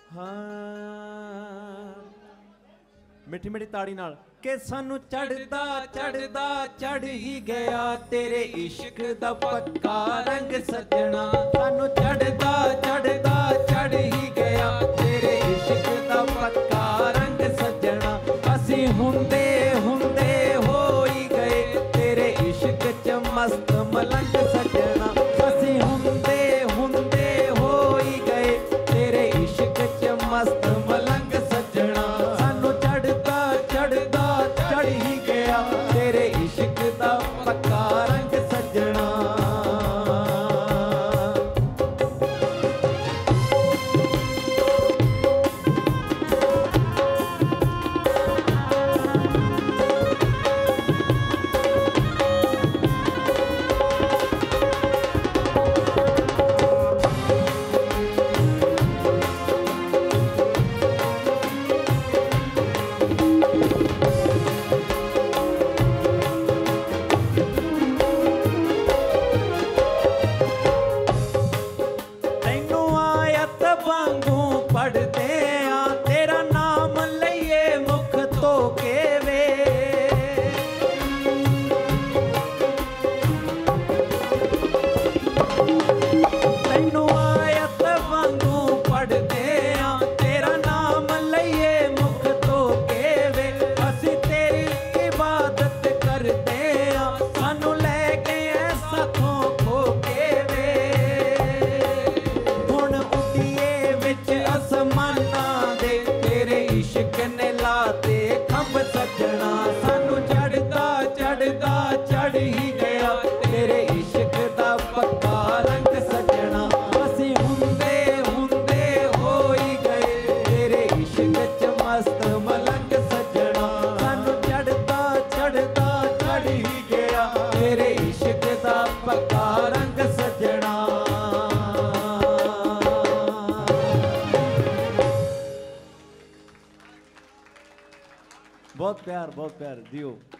हाँ मिठी मिठी ताड़ी नाल के सानू चढ़दा चढ़दा चढ़ ही गया तेरे इश्क दा पक्का रंग सजना। सानू चढ़दा चढ़दा चढ़ ही गया तेरे इश्क दा पक्का रंग सजना। असी हुंदे हुंदे हो ही गए तेरे इश्क च मस्त मलंग सजना। असी हुंदे हुंदे हो ही गए तेरे इश्क च मस्त मलंग सजना। सानू चढ़दा चढ़दा चढ़ ही गया तेरे इश्क दा पक्का रंग सजना। पढ़ते आ तेरा नाम लइए मुख तो के वे। तैनू आयत वांगू पढ़ते आ तेरा नाम लइए मुख तो के वे। असी तेरी इबादत करते आ सानू लैके ऐसा थो खो के वे। हुण उठिए विच आसमाना दे तेरे इश्क ने लाते खंभ सजना। सानू चढ़दा चढ़दा चढ़ ही गया तेरे इश्क दा पक्का रंग सजना। असी हुंदे हुंदे हो ही गए तेरे इश्क च मस्त मलंग सजना। सानू चढ़दा चढ़दा चढ़ ही गया तेरे इश्क दा पक्का रंग सजना। बहुत प्यार दियो।